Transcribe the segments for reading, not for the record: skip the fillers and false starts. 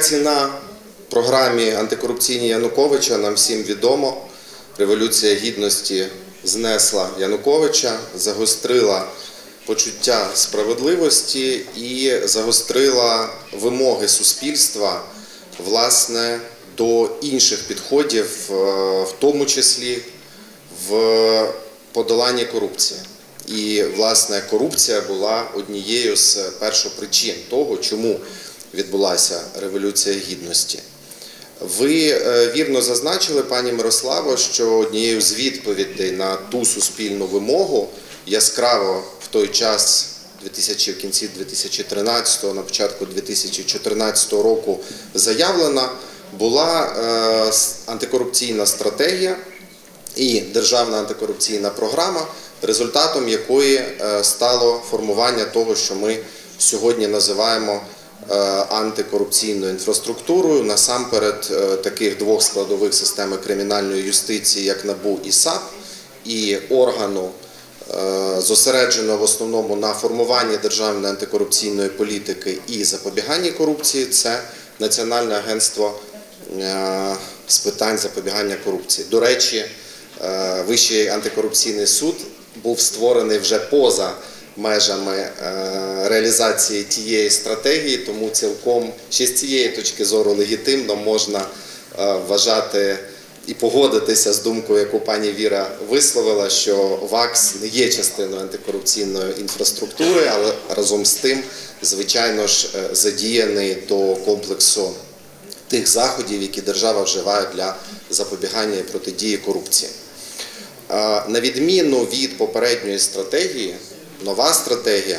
Ціна програмі антикорупційній Януковича нам всім відомо. Революція Гідності знесла Януковича, загострила почуття справедливості і загострила вимоги суспільства, власне, до інших підходів, в тому числі в подоланні корупції. І, власне, корупція була однією з першопричин того, чому відбулася Революція Гідності. Ви вірно зазначили, пані Мирославо, що однією з відповідей на ту суспільну вимогу яскраво в той час, в кінці 2013-го, на початку 2014 року заявлена, була антикорупційна стратегія і державна антикорупційна програма, результатом якої стало формування того, що ми сьогодні називаємо антикорупційною інфраструктурою, насамперед таких двох складових системи кримінальної юстиції, як НАБУ і САП, і органу, зосередженого в основному на формуванні державної антикорупційної політики і запобіганні корупції, це Національне агентство з питань запобігання корупції. До речі, Вищий антикорупційний суд був створений вже поза межами реалізації тієї стратегії, тому цілком ще з цієї точки зору легітимно можна вважати і погодитися з думкою, яку пані Віра висловила, що ВАКС не є частиною антикорупційної інфраструктури, але разом з тим, звичайно ж, задіяний до комплексу тих заходів, які держава вживає для запобігання і протидії корупції. На відміну від попередньої стратегії, нова стратегія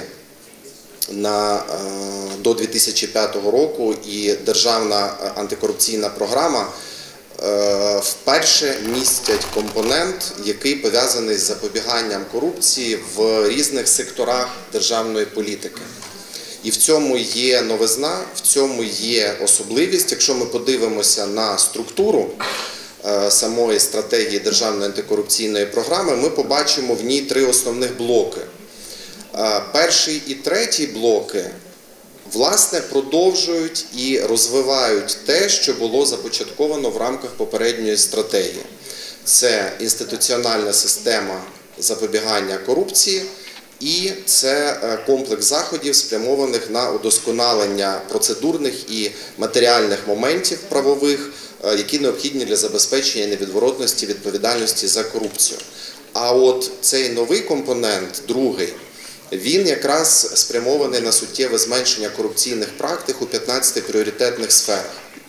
до 2005 року і державна антикорупційна програма вперше містять компонент, який пов'язаний з запобіганням корупції в різних секторах державної політики. І в цьому є новизна, в цьому є особливість. Якщо ми подивимося на структуру самої стратегії державної антикорупційної програми, ми побачимо в ній три основних блоки. Перший і третій блоки, власне, продовжують і розвивають те, що було започатковано в рамках попередньої стратегії. Це інституціональна система запобігання корупції і це комплекс заходів, спрямованих на удосконалення процедурних і матеріальних моментів правових, які необхідні для забезпечення невідворотності відповідальності за корупцію. А от цей новий компонент, другий, він якраз спрямований на суттєве зменшення корупційних практик у 15 пріоритетних сферах.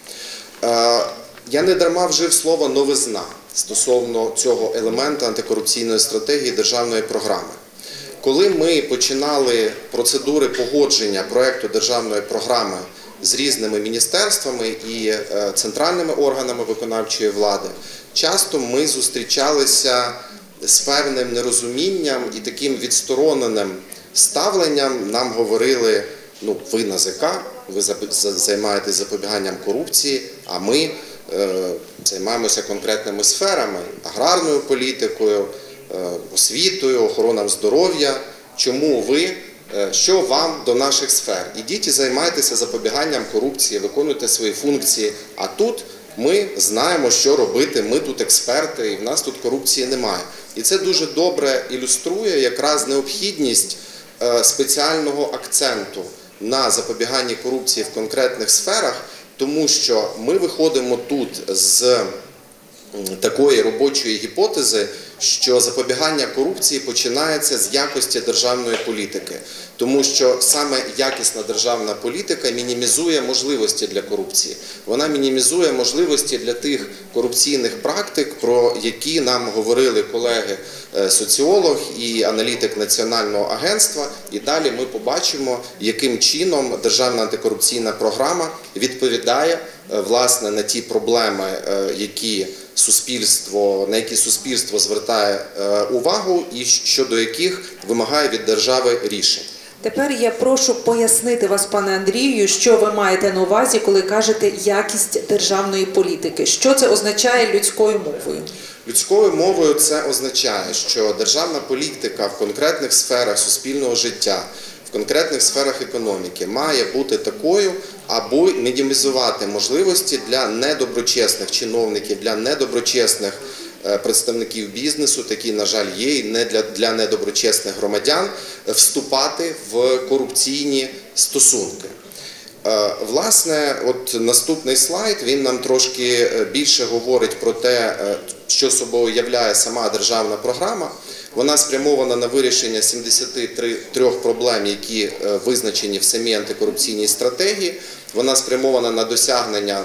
Я не дарма вжив слово «новизна» стосовно цього елементу антикорупційної стратегії державної програми. Коли ми починали процедури погодження проєкту державної програми з різними міністерствами і центральними органами виконавчої влади, часто ми зустрічалися з певним нерозумінням і таким відстороненим ставленням. Нам говорили, ну, ви НАЗК, ви займаєтесь запобіганням корупції, а ми займаємося конкретними сферами, аграрною політикою, освітою, охороною здоров'я. Чому ви, що вам до наших сфер? Ідіть і займайтеся запобіганням корупції, виконуйте свої функції, а тут ми знаємо, що робити, ми тут експерти, і в нас тут корупції немає. І це дуже добре ілюструє якраз необхідність спеціального акценту на запобіганні корупції в конкретних сферах, тому що ми виходимо тут з такої робочої гіпотези, що запобігання корупції починається з якості державної політики. Тому що саме якісна державна політика мінімізує можливості для корупції. Вона мінімізує можливості для тих корупційних практик, про які нам говорили колеги соціолог і аналітик Національного агентства. І далі ми побачимо, яким чином державна антикорупційна програма відповідає, власне, на ті проблеми, на які суспільство звертає увагу і щодо яких вимагає від держави рішень. Тепер я прошу пояснити вас, пане Андрію, що ви маєте на увазі, коли кажете «якість державної політики». Що це означає людською мовою? Людською мовою це означає, що державна політика в конкретних сферах суспільного життя, в конкретних сферах економіки має бути такою, аби мінімізувати можливості для недоброчесних чиновників, для недоброчесних представників бізнесу, такі, на жаль, є, і для недоброчесних громадян, вступати в корупційні стосунки. Власне, от наступний слайд, він нам трошки більше говорить про те, що собою являє сама державна програма. Вона спрямована на вирішення 73 проблем, які визначені в самій антикорупційній стратегії. Вона спрямована на досягнення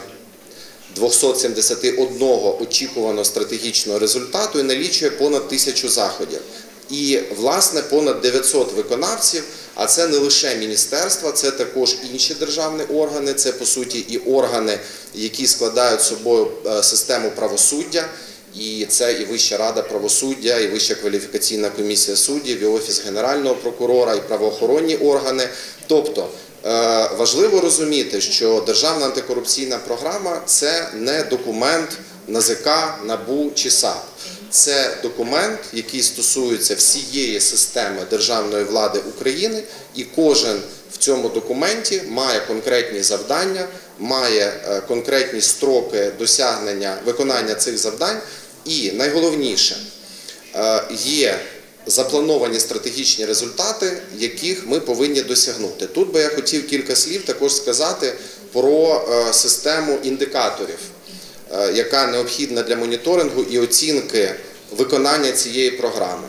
271 очікуваного стратегічного результату і налічує понад 1000 заходів. І, власне, понад 900 виконавців, а це не лише міністерства, це також інші державні органи, це, по суті, і органи, які складають собою систему правосуддя, і це і Вища рада правосуддя, і Вища кваліфікаційна комісія суддів, і Офіс Генерального прокурора, і правоохоронні органи. Тобто, важливо розуміти, що Державна антикорупційна програма – це не документ НАЗК, НАБУ чи САП. Це документ, який стосується всієї системи державної влади України, і кожен в цьому документі має конкретні завдання, має конкретні строки досягнення, виконання цих завдань. І найголовніше, є заплановані стратегічні результати, яких ми повинні досягнути. Тут би я хотів кілька слів також сказати про систему індикаторів, яка необхідна для моніторингу і оцінки виконання цієї програми.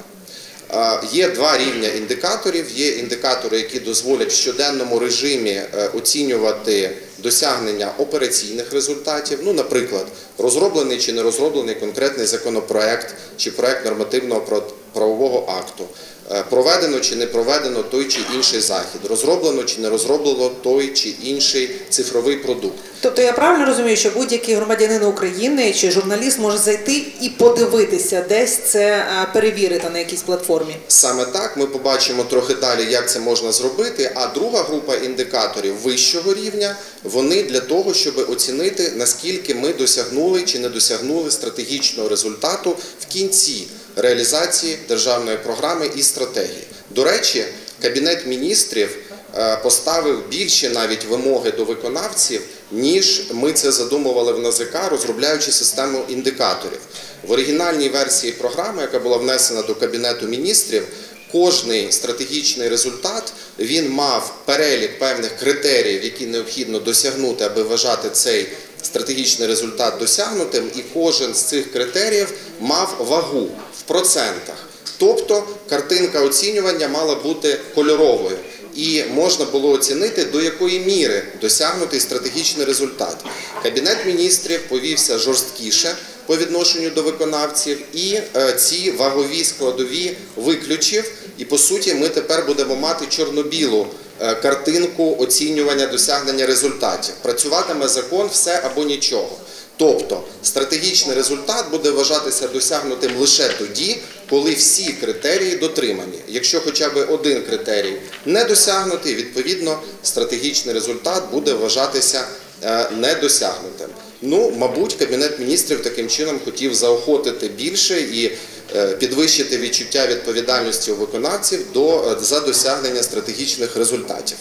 Є два рівня індикаторів. Є індикатори, які дозволять в щоденному режимі оцінювати досягнення операційних результатів. Ну, наприклад, розроблений чи не розроблений конкретний законопроект чи проект нормативного правового акту. Проведено чи не проведено той чи інший захід. Розроблено чи не розроблено той чи інший цифровий продукт. Тобто я правильно розумію, що будь-який громадянин України чи журналіст може зайти і подивитися, десь це перевірити на якійсь платформі? Саме так, ми побачимо трохи далі, як це можна зробити. А друга група індикаторів вищого рівня, вони для того, щоб оцінити, наскільки ми досягнули чи не досягнули стратегічного результату в кінці реалізації державної програми і стратегії. До речі, Кабінет міністрів поставив більші навіть вимоги до виконавців, ніж ми це задумували в НАЗК, розробляючи систему індикаторів. В оригінальній версії програми, яка була внесена до Кабінету міністрів, кожний стратегічний результат, він мав перелік певних критеріїв, які необхідно досягнути, аби вважати цей стратегічний результат досягнутим, і кожен з цих критеріїв мав вагу в процентах. Тобто картинка оцінювання мала бути кольоровою. І можна було оцінити, до якої міри досягнутий стратегічний результат. Кабінет міністрів повівся жорсткіше по відношенню до виконавців і ці вагові складові виключив. І, по суті, ми тепер будемо мати чорно-білу картинку оцінювання досягнення результатів. Працюватиме закон «все або нічого». Тобто стратегічний результат буде вважатися досягнутим лише тоді, коли всі критерії дотримані. Якщо хоча б один критерій не досягнутий, відповідно, стратегічний результат буде вважатися недосягнутим. Ну, мабуть, Кабінет міністрів таким чином хотів заохотити більше і підвищити відчуття відповідальності у виконавців за досягнення стратегічних результатів.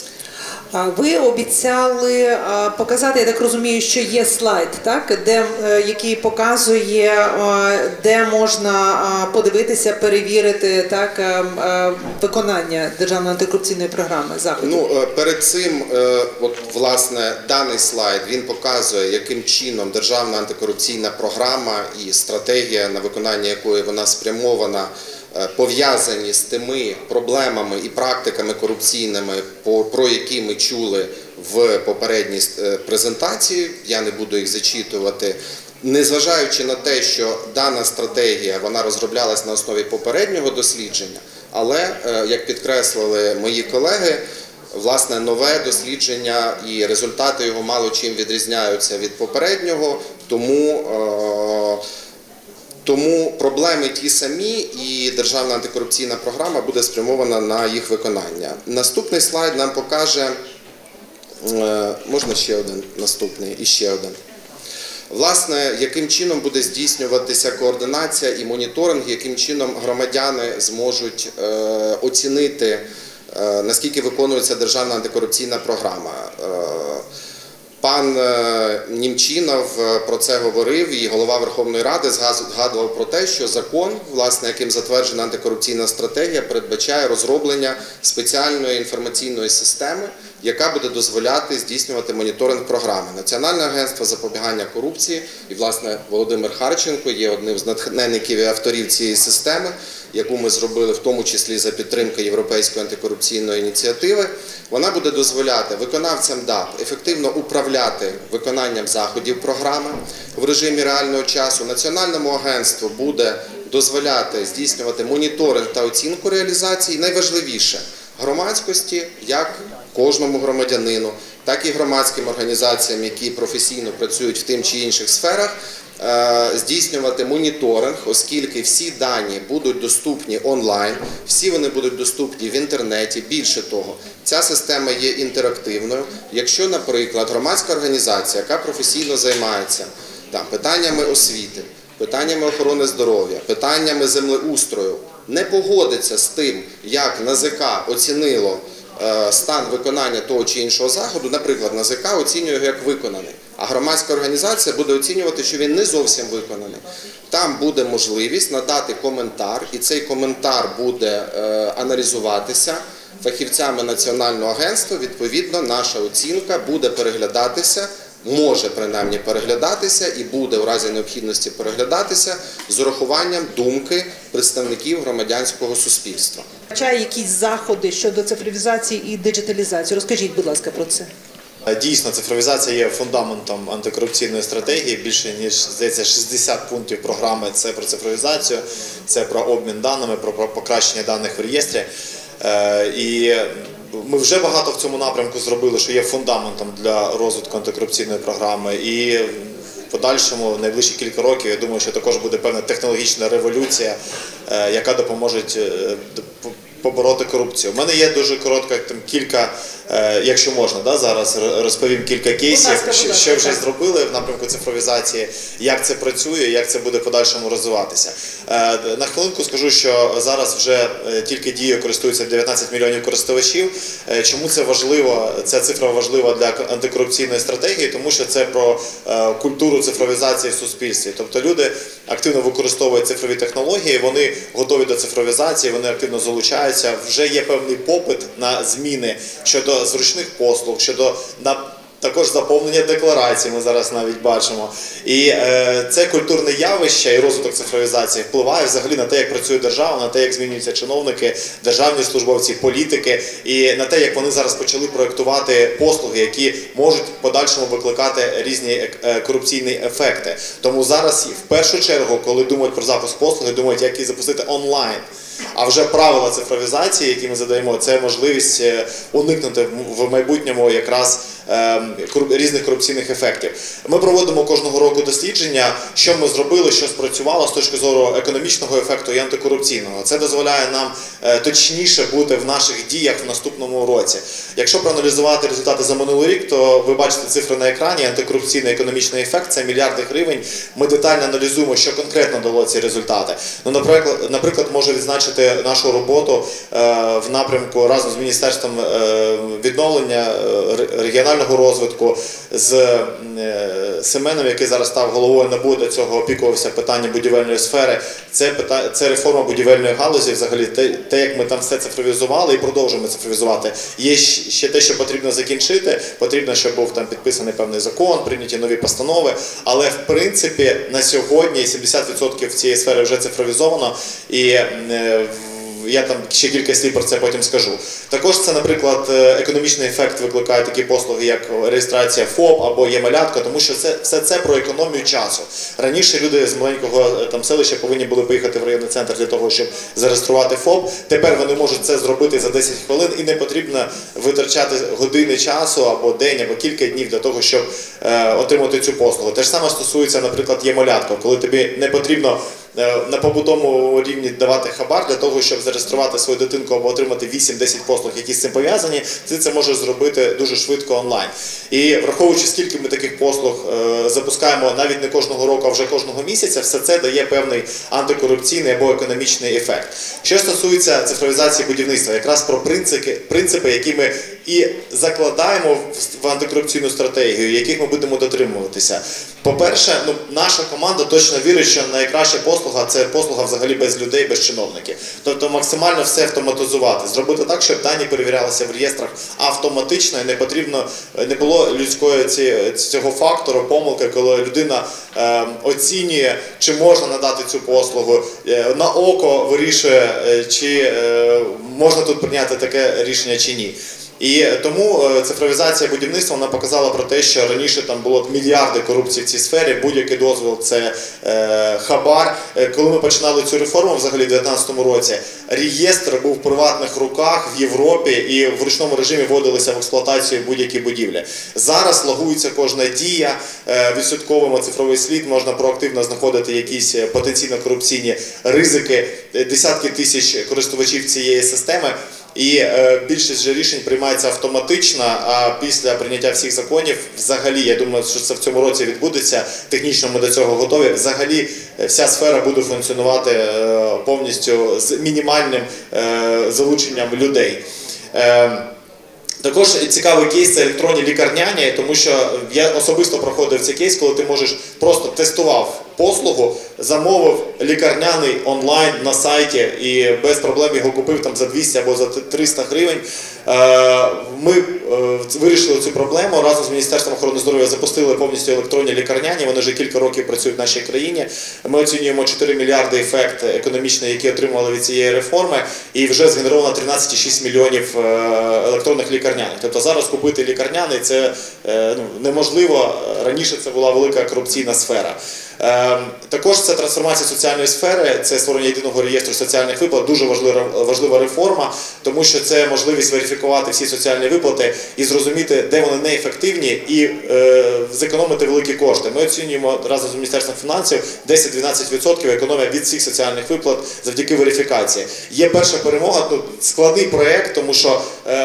Ви обіцяли показати, я так розумію, що є слайд, так, який показує, де можна подивитися, перевірити так, виконання Державної антикорупційної програми заходів. Ну, перед цим, от, власне, даний слайд, він показує, яким чином Державна антикорупційна програма і стратегія, на виконання якої вона спрямована, пов'язані з тими проблемами і практиками корупційними, про які ми чули в попередній презентації, я не буду їх зачитувати. Незважаючи на те, що дана стратегія вона розроблялась на основі попереднього дослідження, але, як підкреслили мої колеги, власне, нове дослідження і результати його мало чим відрізняються від попереднього, тому проблеми ті самі, і Державна антикорупційна програма буде спрямована на їх виконання. Наступний слайд нам покаже, можна ще один наступний, і ще один. Власне, яким чином буде здійснюватися координація і моніторинг, яким чином громадяни зможуть оцінити наскільки виконується державна антикорупційна програма. Пан Німчінов про це говорив, і голова Верховної Ради згадував про те, що закон, власне, яким затверджена антикорупційна стратегія, передбачає розроблення спеціальної інформаційної системи, яка буде дозволяти здійснювати моніторинг програми. Національне агентство запобігання корупції і, власне, Володимир Харченко є одним з натхненників і авторів цієї системи, яку ми зробили в тому числі за підтримки Європейської антикорупційної ініціативи. Вона буде дозволяти виконавцям ДАП ефективно управляти виконанням заходів програми в режимі реального часу. Національному агентству буде дозволяти здійснювати моніторинг та оцінку реалізації. Найважливіше – громадськості, як кожному громадянину, так і громадським організаціям, які професійно працюють в тим чи інших сферах, здійснювати моніторинг, оскільки всі дані будуть доступні онлайн, всі вони будуть доступні в інтернеті. Більше того, ця система є інтерактивною. Якщо, наприклад, громадська організація, яка професійно займається питаннями освіти, питаннями охорони здоров'я, питаннями землеустрою, не погодиться з тим, як НАЗК оцінило стан виконання того чи іншого заходу, наприклад, НАЗК оцінює його як виконаний, а громадська організація буде оцінювати, що він не зовсім виконаний. Там буде можливість надати коментар, і цей коментар буде аналізуватися фахівцями Національного агентства. Відповідно, наша оцінка буде переглядатися, може принаймні переглядатися і буде у разі необхідності переглядатися з урахуванням думки представників громадянського суспільства. Чи якісь заходи щодо цифровізації і диджиталізації? Розкажіть, будь ласка, про це. Дійсно, цифровізація є фундаментом антикорупційної стратегії. Більше ніж, здається, 60 пунктів програми – це про цифровізацію, це про обмін даними, про покращення даних в реєстрі. І ми вже багато в цьому напрямку зробили, що є фундаментом для розвитку антикорупційної програми. І в подальшому, в найближчі кілька років, я думаю, що також буде певна технологічна революція, яка допоможе побороти корупцію. У мене є дуже коротко, кілька, якщо можна, зараз розповім кілька кейсів, що вже зробили в напрямку цифровізації, як це працює, як це буде в подальшому розвиватися. На хвилинку скажу, що зараз вже тільки дією користуються 19 мільйонів користувачів. Чому це важливо? Ця цифра важлива для антикорупційної стратегії, тому що це про культуру цифровізації в суспільстві. Тобто люди активно використовують цифрові технології, вони готові до цифровізації, вони активно залучаються. Вже є певний попит на зміни щодо зручних послуг, щодо також заповнення декларацій, ми зараз навіть бачимо. І це культурне явище і розвиток цифровізації впливає взагалі на те, як працює держава, на те, як змінюються чиновники, державні службовці, політики, і на те, як вони зараз почали проєктувати послуги, які можуть в подальшому викликати різні корупційні ефекти. Тому зараз в першу чергу, коли думають про запуск послуги, думають, як її запустити онлайн. А вже правила цифровізації, які ми задаємо, це можливість уникнути в майбутньому якраз різних корупційних ефектів. Ми проводимо кожного року дослідження, що ми зробили, що спрацювало з точки зору економічного ефекту і антикорупційного. Це дозволяє нам точніше бути в наших діях в наступному році. Якщо проаналізувати результати за минулий рік, то ви бачите цифри на екрані, антикорупційний економічний ефект – це мільярди гривень. Ми детально аналізуємо, що конкретно дало ці результати. Наприклад, можу відзначити нашу роботу в напрямку разом з Міністерством відновлення регіонального розвитку, з Семеном, який зараз став головою НАБУ, до цього опікувався питанням будівельної сфери. Це реформа будівельної галузі, взагалі те, як ми там все цифровізували і продовжуємо цифровізувати. Є ще те, що потрібно закінчити, потрібно, щоб був там підписаний певний закон, прийняті нові постанови, але в принципі на сьогодні 70% цієї сфери вже цифровізовано, і я там ще кілька слів про це потім скажу. Також це, наприклад, економічний ефект викликає такі послуги, як реєстрація ФОП або Є-малятка, тому що все це про економію часу. Раніше люди з маленького селища повинні були поїхати в районний центр для того, щоб зареєструвати ФОП. Тепер вони можуть це зробити за 10 хвилин і не потрібно витрачати години часу або день, або кілька днів для того, щоб отримати цю послугу. Те ж саме стосується, наприклад, Є-малятка, коли тобі не потрібно на побутовому рівні давати хабар для того, щоб зареєструвати свою дитинку або отримати 8-10 послуг, які з цим пов'язані, ти це можеш зробити дуже швидко онлайн. І враховуючи, скільки ми таких послуг запускаємо навіть не кожного року, а вже кожного місяця, все це дає певний антикорупційний або економічний ефект. Що стосується цифровізації будівництва, якраз про принципи, які ми і закладаємо в антикорупційну стратегію, яких ми будемо дотримуватися. По-перше, наша команда точно вірить, що найкраща послуга – це послуга взагалі без людей, без чиновників. Тобто максимально все автоматизувати, зробити так, щоб дані перевірялися в реєстрах автоматично і не було людського цього фактору, помилки, коли людина оцінює, чи можна надати цю послугу, на око вирішує, чи можна тут прийняти таке рішення чи ні. І тому цифровізація будівництва вона показала про те, що раніше там було мільярди корупції в цій сфері, будь-який дозвіл – це хабар. Коли ми починали цю реформу взагалі в 2019 році, реєстр був в приватних руках в Європі і в ручному режимі вводилися в експлуатацію будь-які будівлі. Зараз логується кожна дія, відслідковуємо цифровий слід, можна проактивно знаходити якісь потенційно корупційні ризики, десятки тисяч користувачів цієї системи. І більшість же рішень приймається автоматично, а після прийняття всіх законів, взагалі, я думаю, що це в цьому році відбудеться, технічно ми до цього готові, взагалі вся сфера буде функціонувати повністю з мінімальним залученням людей. Також цікавий кейс – це електронні лікарняні, тому що я особисто проходив цей кейс, коли ти можеш просто тестував послугу, замовив лікарняний онлайн на сайті і без проблем його купив там за 200 або за 300 гривень. Ми вирішили цю проблему, разом з Міністерством охорони здоров'я запустили повністю електронні лікарняні, вони вже кілька років працюють в нашій країні. Ми оцінюємо 4 мільярди ефект економічний, який отримали від цієї реформи, і вже згенеровано 13,6 мільйонів електронних лікарняних. Тобто зараз купити лікарняний – це неможливо, раніше це була велика корупційна сфера. Також це трансформація соціальної сфери, це створення єдиного реєстру соціальних виплат, дуже важлива реформа, тому що це можливість верифікувати всі соціальні виплати і зрозуміти, де вони неефективні, і зекономити великі кошти. Ми оцінюємо разом з Міністерством фінансів 10-12% економія від всіх соціальних виплат завдяки верифікації. Є перша перемога, складний проєкт, тому що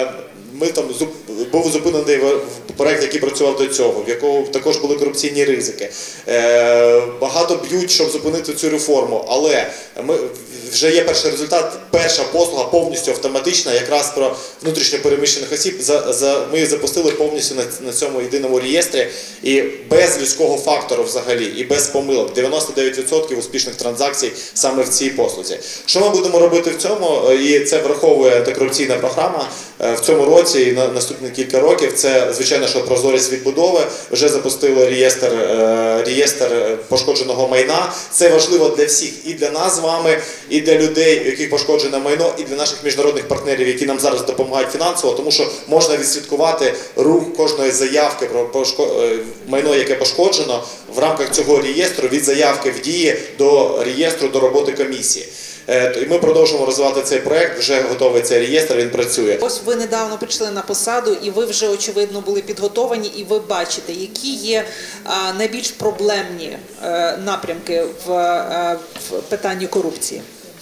був зупинений проєкт, який працював до цього, в якому також були корупційні ризики. Багато б'ють, щоб зупинити цю реформу, але вже є перший результат, перша послуга повністю автоматична, якраз про внутрішньо переміщених осіб. Ми її запустили повністю на цьому єдиному реєстрі і без людського фактору взагалі, і без помилок. 99% успішних транзакцій саме в цій послузі. Що ми будемо робити в цьому, і це враховує антикорупційна програма в цьому році і на наступні кілька років, це, звичайно, що прозорість відбудови, вже запустили реєстр пошкодженого майна. Це важливо для всіх, і для нас з вами, і для людей, у яких пошкоджене майно, і для наших міжнародних партнерів, які нам зараз допомагають фінансово, тому що можна відслідкувати рух кожної заявки про майно, яке пошкоджено, в рамках цього реєстру, від заявки в дії до реєстру, до роботи комісії. І ми продовжуємо розвивати цей проєкт, вже готовий цей реєстр, він працює. Ось ви недавно прийшли на посаду, і ви вже, очевидно, були підготовані, і ви бачите, які є найбільш проблемні напрямки в питанні корупції.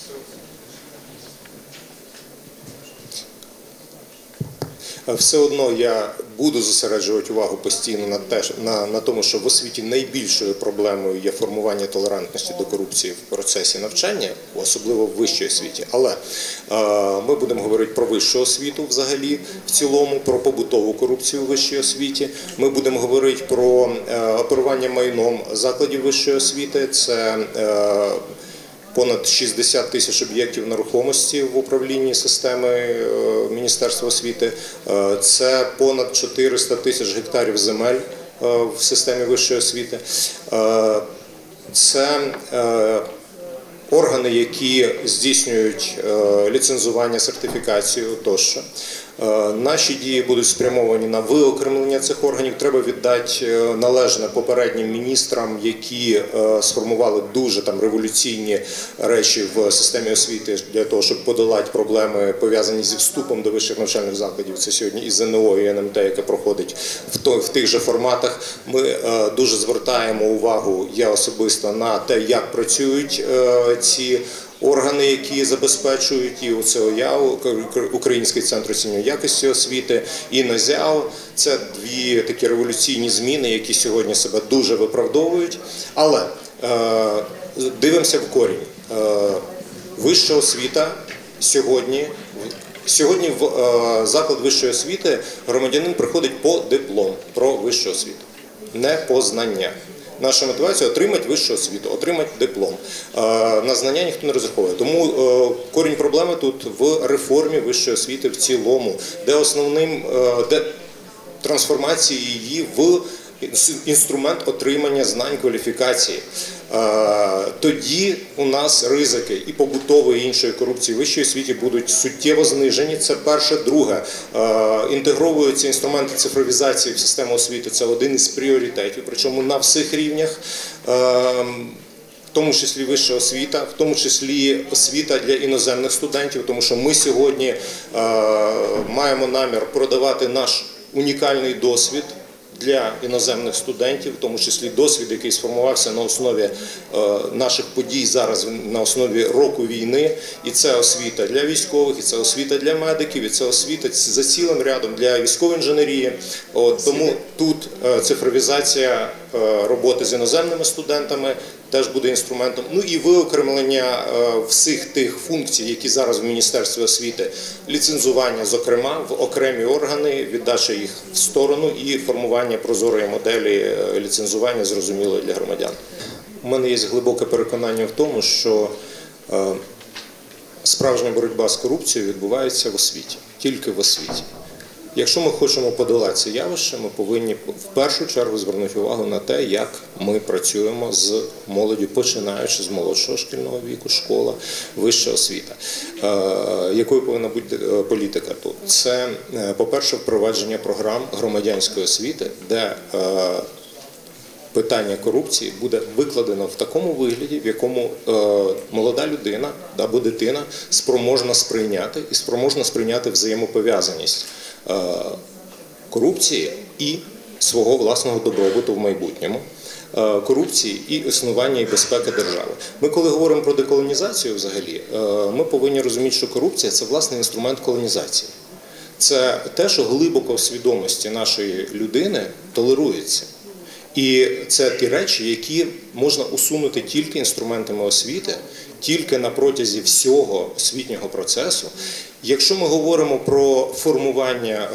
Все одно я буду зосереджувати увагу постійно на тому, що в освіті найбільшою проблемою є формування толерантності до корупції в процесі навчання, особливо в вищій освіті. Але ми будемо говорити про вищу освіту взагалі, в цілому, про побутову корупцію у вищій освіті. Ми будемо говорити про оперування майном закладів вищої освіти. Це понад 60 тисяч об'єктів нерухомості в управлінні системи Міністерства освіти. Це понад 400 тисяч гектарів земель в системі вищої освіти. Це органи, які здійснюють ліцензування, сертифікацію тощо. Наші дії будуть спрямовані на виокремлення цих органів. Треба віддати належне попереднім міністрам, які сформували дуже революційні речі в системі освіти для того, щоб подолати проблеми, пов'язані зі вступом до вищих навчальних закладів. Це сьогодні і ЗНО, і НМТ, яке проходить в тих же форматах. Ми дуже звертаємо увагу, я особисто, на те, як працюють ці органи, які забезпечують, і ОЦОЯУ, Український центр оцінювання якості освіти, і НАЗЯУ. Це дві такі революційні зміни, які сьогодні себе дуже виправдовують. Але дивимося в корінь. Вища освіта сьогодні в заклад вищої освіти громадянин приходить по диплом про вищу освіту, не по знання. Наша мотивація – отримати вищу освіту, отримати диплом. На знання ніхто не розраховує. Тому корінь проблеми тут в реформі вищої освіти в цілому, де трансформації її в інструмент отримання знань, кваліфікації. Тоді у нас ризики і побутової, і іншої корупції в вищій освіті будуть суттєво знижені. Це перше. Друге, інтегровуються інструменти цифровізації в систему освіти. Це один із пріоритетів, причому на всіх рівнях. В тому числі вища освіта, в тому числі освіта для іноземних студентів, тому що ми сьогодні маємо намір продавати наш унікальний досвід для іноземних студентів, в тому числі досвід, який сформувався на основі наших подій зараз, на основі року війни. І це освіта для військових, і це освіта для медиків, і це освіта за цілим рядом для військової інженерії. Тому тут цифровізація роботи з іноземними студентами теж буде інструментом. Ну і виокремлення всіх тих функцій, які зараз в Міністерстві освіти, ліцензування, зокрема, в окремі органи, віддача їх в сторону і формування прозорої моделі ліцензування, зрозумілої для громадян. У мене є глибоке переконання в тому, що справжня боротьба з корупцією відбувається в освіті, тільки в освіті. Якщо ми хочемо подолати це явище, ми повинні в першу чергу звернути увагу на те, як ми працюємо з молоддю, починаючи з молодшого шкільного віку, школа, вища освіта. Якою повинна бути політика тут? Це, по-перше, впровадження програм громадянської освіти, де питання корупції буде викладено в такому вигляді, в якому молода людина або дитина спроможна сприйняти і спроможна сприйняти взаємопов'язаність корупції і свого власного добробуту в майбутньому, корупції і існування і безпеки держави. Ми, коли говоримо про деколонізацію взагалі, ми повинні розуміти, що корупція – це власний інструмент колонізації. Це те, що глибоко в свідомості нашої людини толерується. І це ті речі, які можна усунути тільки інструментами освіти, тільки на протязі всього освітнього процесу. Якщо ми говоримо про формування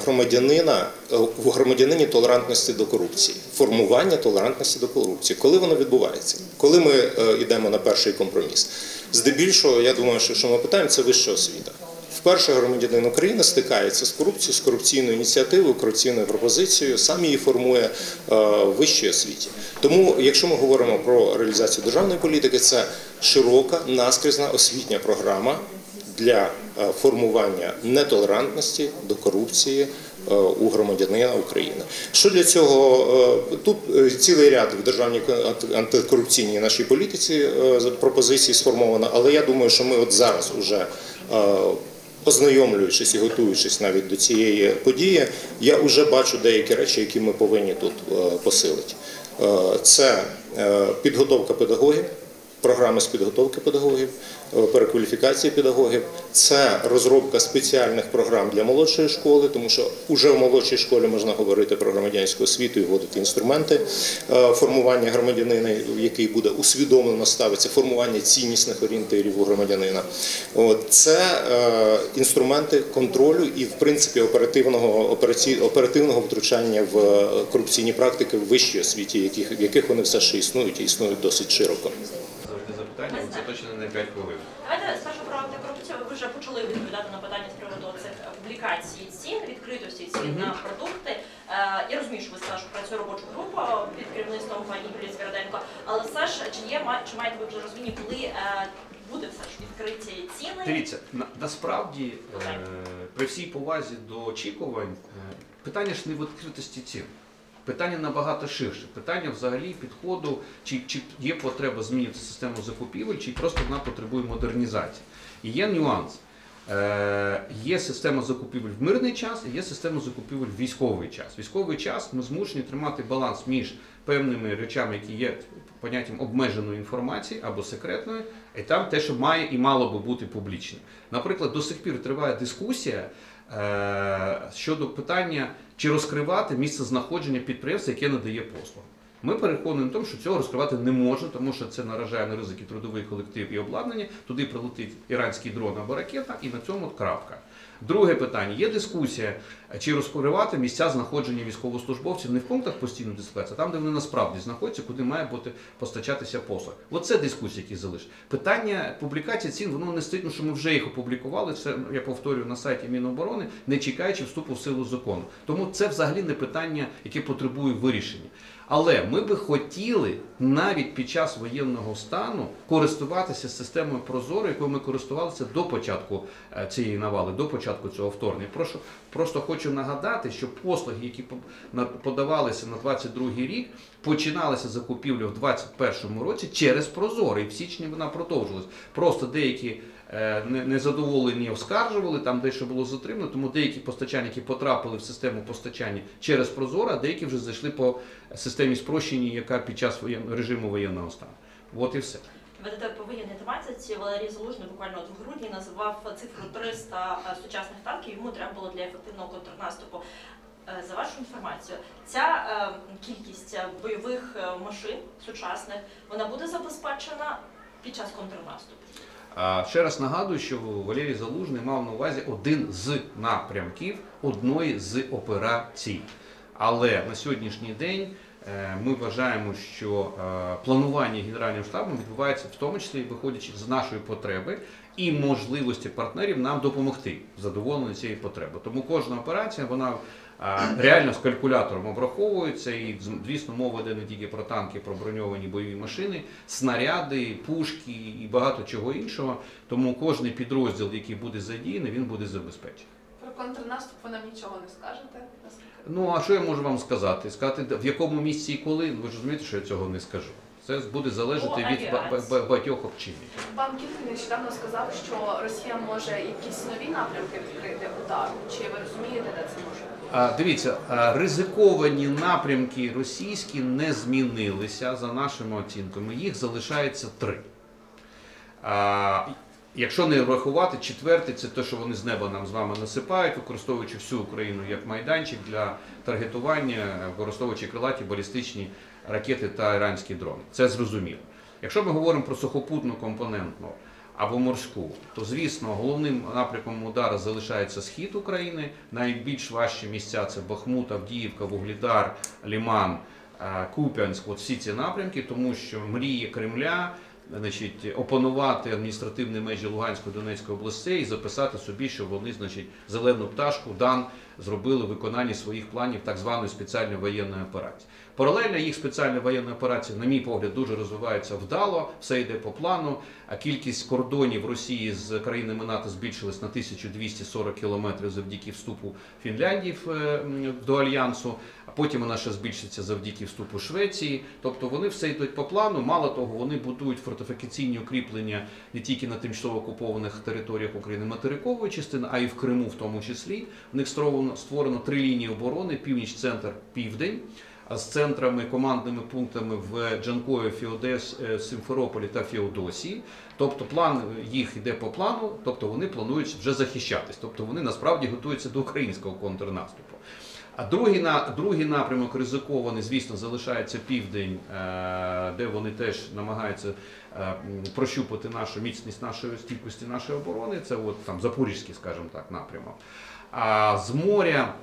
в громадянині толерантності до корупції, формування толерантності до корупції, коли воно відбувається? Коли ми йдемо на перший компроміс? Здебільшого, я думаю, що ми питаємо, це вища освіта. Вперше громадянин України стикається з корупцією, з корупційною ініціативою, корупційною пропозицією, сам її формує в вищій освіті. Тому, якщо ми говоримо про реалізацію державної політики, це широка, наскрізна освітня програма для формування нетолерантності до корупції у громадянина України. Що для цього? Тут цілий ряд в державній антикорупційній нашій політиці пропозицій сформовано, але я думаю, що ми от зараз уже ознайомлюючись і готуючись навіть до цієї події, я вже бачу деякі речі, які ми повинні тут посилити. Це підготовка педагогів, програми з підготовки педагогів, перекваліфікації педагогів, це розробка спеціальних програм для молодшої школи, тому що вже в молодшій школі можна говорити про громадянську освіту і вводити інструменти формування громадянина, який буде усвідомлено ставитися, формування ціннісних орієнтирів у громадянина. Це інструменти контролю і, в принципі, оперативного втручання в корупційні практики в вищій освіті, в яких вони все ще існують і існують досить широко. Запитання заточене на 5 хвилин. Давайте спершу про антикорупцію. Ви вже почали відповідати на питання з приводу цих публікацій цін, відкритості цін на продукти. Я розумію, що ви сказали, що працює робоча група під керівництвом пані Юлії Звіриденко, але все ж чи маєте ви вже розуміння, коли буде все ж відкриті ціни? Дивіться, насправді при всій повазі до очікувань, питання ж не в відкритості цін. Питання набагато ширше. Питання взагалі підходу, чи є потреба змінити систему закупівель, чи просто вона потребує модернізації. І є нюанс. Є система закупівель в мирний час і є система закупівель в військовий час. Військовий час ми змушені тримати баланс між певними речами, які є поняттям обмеженої інформації або секретної, і там те, що має і мало би бути публічним. Наприклад, до сих пір триває дискусія щодо питання, чи розкривати місце знаходження підприємства, яке надає послуги. Ми переконані в тому, що цього розкривати не можна, тому що це наражає на ризики трудовий колектив і обладнання, туди прилетить іранський дрон або ракета, і на цьому крапка. Друге питання. Є дискусія, чи розкривати місця знаходження військовослужбовців не в пунктах постійної дислокації, а там, де вони насправді знаходяться, куди має бути постачатися послуг. Оце дискусія, які залишить. Питання публікації цін, воно не стоїть, що ми вже їх опублікували, це, я повторюю, на сайті Міноборони, не чекаючи вступу в силу закону. Тому це взагалі не питання, яке потребує вирішення. Але ми би хотіли навіть під час воєнного стану користуватися системою Прозоро, якою ми користувалися до початку цієї навали, до початку цього вторгнення. Просто хочу нагадати, що послуги, які подавалися на 2022 рік, починалися закупівлі в 2021 році через Прозоро, і в січні вона продовжилась. Просто деякі незадоволені оскаржували, там дещо було затримано, тому деякі постачальники потрапили в систему постачання через Прозоро, а деякі вже зайшли по системі спрощення, яка під час режиму воєнного стану. От і все. Ведете по воєнній тематиці. Валерій Залужний буквально в грудні називав цифру 300 сучасних танків, йому треба було для ефективного контрнаступу. За вашу інформацію, ця кількість бойових машин сучасних, вона буде забезпечена під час контрнаступу? Ще раз нагадую, що Валерій Залужний мав на увазі один з напрямків одної з операцій. Але на сьогоднішній день ми вважаємо, що планування Генеральним штабом відбувається в тому числі виходячи з нашої потреби і можливості партнерів нам допомогти в задоволенні цієї потреби. Тому кожна операція, вона реально з калькулятором обраховується, і, звісно, мова йде не тільки про танки, про броньовані бойові машини, снаряди, пушки і багато чого іншого. Тому кожний підрозділ, який буде задіяний, він буде забезпечений. Про контрнаступ ви нам нічого не скажете? Ну, а що я можу вам сказати? Сказати, в якому місці і коли? Ви ж розумієте, що я цього не скажу. Це буде залежати від багатьох обчинів. Пан Кілкін нещодавно сказав, що Росія може якісь нові напрямки відкрити удару. Чи ви розумієте, де це може бути? Дивіться, ризиковані напрямки російські не змінилися за нашими оцінками. Їх залишається 3. Якщо не врахувати, 4-й – це те, що вони з неба нам з вами насипають, використовуючи всю Україну як майданчик для таргетування, використовуючи крилаті балістичні ракети та іранські дрони. Це зрозуміло. Якщо ми говоримо про сухопутну компонентну або морську, то, звісно, головним напрямком удару залишається схід України. Найбільш важчі місця – це Бахмут, Авдіївка, Вугледар, Лиман, Куп'янськ. От всі ці напрямки, тому що мрії Кремля – опанувати адміністративні межі Луганської, Донецької областей і записати собі, що вони, зелену пташку, дан, зробили виконання своїх планів так званої спеціальної воєнної операції. Паралельно їх спеціальна воєнна операція, на мій погляд, дуже розвивається вдало, все йде по плану. Кількість кордонів Росії з країнами НАТО збільшилась на 1240 кілометрів завдяки вступу Фінляндії до Альянсу, а потім вона ще збільшиться завдяки вступу Швеції. Тобто вони все йдуть по плану, мало того, вони будують фортифікаційні укріплення не тільки на тимчасово окупованих територіях України материкової частини, а й в Криму в тому числі. В них створено 3 лінії оборони, північ, центр, південь, з центрами, командними пунктами в Джанкої, Симферополі та Феодосії. Тобто план їх йде по плану, тобто вони планують вже захищатись, тобто вони насправді готуються до українського контрнаступу. А другий напрямок ризикований, звісно, залишається південь, де вони теж намагаються прощупати нашу міцність нашої стійкості нашої оборони. Це от там Запорізький, скажімо так, напрямок. А з моря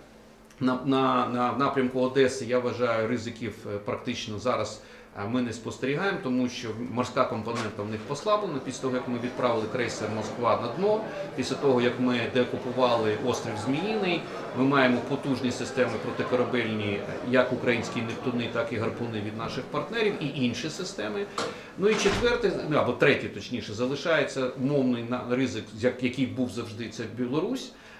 на напрямку Одеси, я вважаю, ризиків практично зараз ми не спостерігаємо, тому що морська компонента в них послаблена. Після того, як ми відправили крейсер «Москва» на дно, після того, як ми деокупували острів Зміїний, ми маємо потужні системи протикорабельні, як українські «Нептуни», так і «Гарпуни» від наших партнерів, і інші системи. Ну і четвертий, або третій, точніше, залишається умовний ризик, який був завжди, це Білорусь.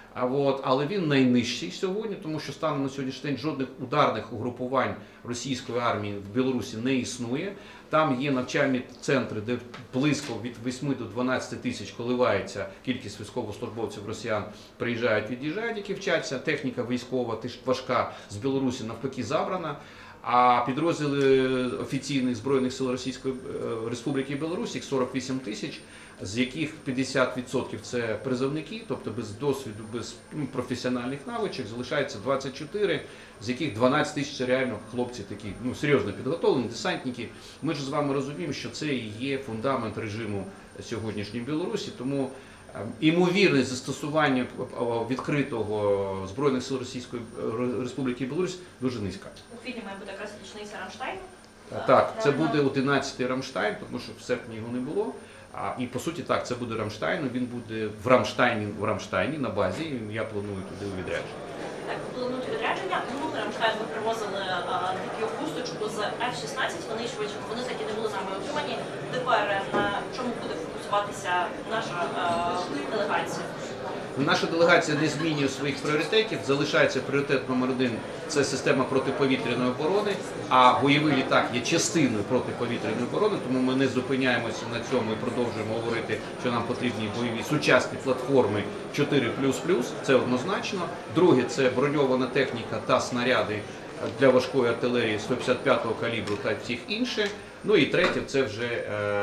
Але він найнижчий сьогодні, тому що станом на сьогоднішній день жодних ударних угрупувань російської армії в Білорусі не існує. Там є навчальні центри, де близько від 8 до 12 тисяч коливається кількість військовослужбовців росіян, приїжджають, від'їжджають, які вчаться. Техніка військова, важка, з Білорусі навпаки забрана. А підрозділи офіційних Збройних сил Російської Республіки Білорусь, їх 48 тисяч, з яких 50% це призовники, тобто без досвіду, без професіональних навичок, залишається 24, з яких 12 тисяч це реально хлопці такі, серйозно підготовлені, десантники. Ми ж з вами розуміємо, що це і є фундамент режиму сьогоднішньої Білорусі, тому імовірність застосування відкритого Збройних сил Російської Республіки Білорусь дуже низька. У квітні має бути якраз річниця Рамштайну. Так, це буде 11-й Рамштайн, тому що в серпні його не було. І по суті так, це буде Рамштайн, він буде в Рамштайні на базі, і я планую туди у відрядження. Так, планують відрядження. Минулий Рамштайн ви привозили таку хусточку з F-16 винищувачів, вони таки не були нами отримані. Тепер на чому буде фокусуватися наша делегація? Наша делегація не змінює своїх пріоритетів. Залишається пріоритет номер 1 – це система протиповітряної оборони, а бойовий літак є частиною протиповітряної оборони, тому ми не зупиняємося на цьому і продовжуємо говорити, що нам потрібні бойові сучасні платформи 4++, це однозначно. Друге – це броньована техніка та снаряди для важкої артилерії 155-го калібру та всіх інших. І третє – це вже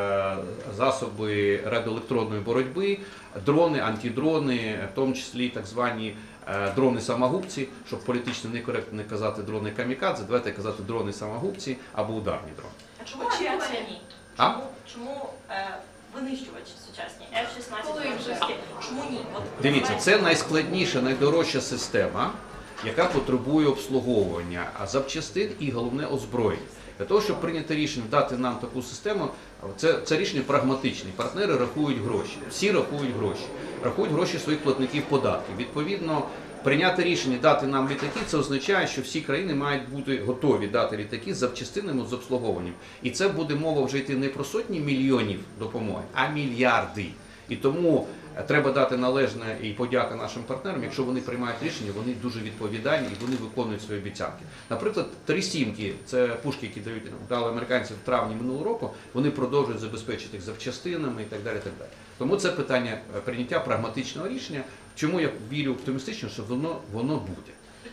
засоби радіоелектронної боротьби, дрони, антидрони, в тому числі так звані дрони-самогубці, щоб політично некоректно не казати дрони-камікадзе, давайте казати дрони-самогубці або ударні дрони. А чому очікування ні? Чому винищувачі сучасні F-16, чому ні? Дивіться, це найскладніша, найдорожча система, яка потребує обслуговування, запчастин і, головне, озброєння. Для того, щоб прийняти рішення дати нам таку систему, це рішення прагматичне. Партнери рахують гроші, всі рахують гроші своїх платників податків. Відповідно, прийняти рішення дати нам літаки, це означає, що всі країни мають бути готові дати літаки з запчастинами, з обслуговуванням. І це буде мова вже йти не про сотні мільйонів допомоги, а мільярди. І тому треба дати належне і подяка нашим партнерам, якщо вони приймають рішення, вони дуже відповідальні і вони виконують свої обіцянки. Наприклад, 3 «Сімки» – це пушки, які дали американці в травні минулого року, вони продовжують забезпечити їх запчастинами і так далі. Тому це питання прийняття прагматичного рішення. Чому я вірю оптимістично, що воно буде.